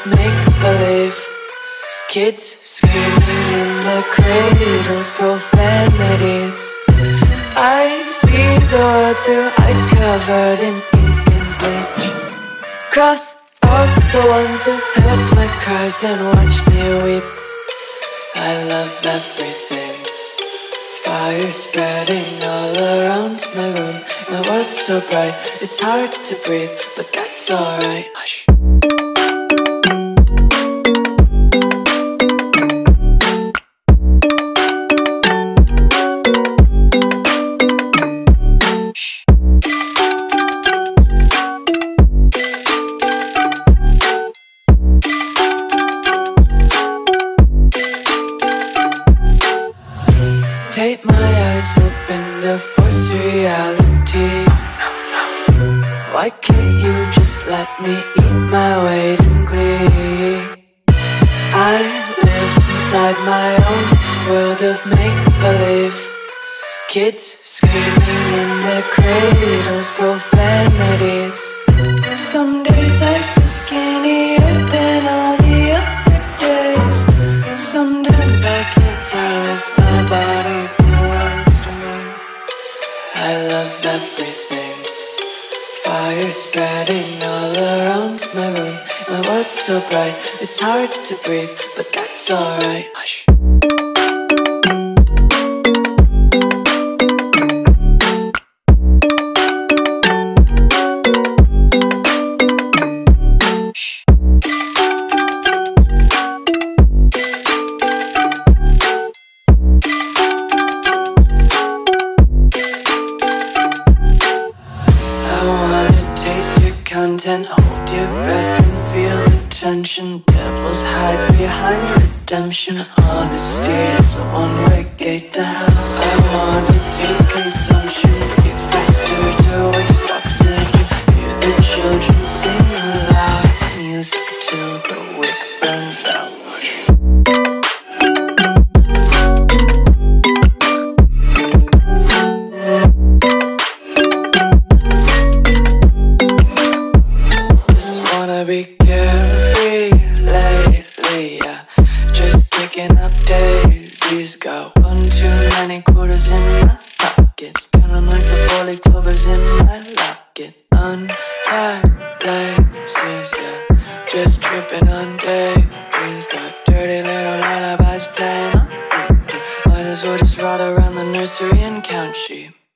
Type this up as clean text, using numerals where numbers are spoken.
make-believe. Kids screaming in the cradles, profanities. I see the world through eyes covered in ink and bleach. Cross out the ones who heard my cries and watched me weep. I love everything. Fire spreading all around my room. My world's so bright, it's hard to breathe, but that's alright. Hush. Take my eyes open to force reality. Why can't you just let me eat my weight in glee? I live inside my own world of make-believe. Kids screaming in their cradles, profanities. Some days I feel skinnier than all the other days. Sometimes I can't tell if my body belongs to me. I love everything. Fire spreading all around my room. My world's so bright, it's hard to breathe, but that's alright. Hush. Content, hold your breath and feel the tension. Devils hide behind redemption. Honesty is a one-way gate to hell. I wanna taste consumption. Breathe faster to waste oxygen. Hear the children sing aloud. It's music till the wick burns out. Be carefree lately, yeah. Just picking up daisies. Got 1 too many quarters in my pockets. Count 'em like the 4-leaf clovers in my locket. Untied laces, yeah. Just tripping on daydreams. Got dirty little lullabies playing on repeat. Might as well just ride around the nursery and count sheep.